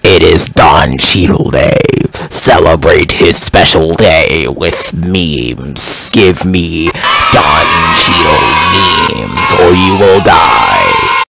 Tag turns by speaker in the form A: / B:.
A: It is Don Cheadle Day. Celebrate his special day with memes. Give me Don Cheadle memes or you will die.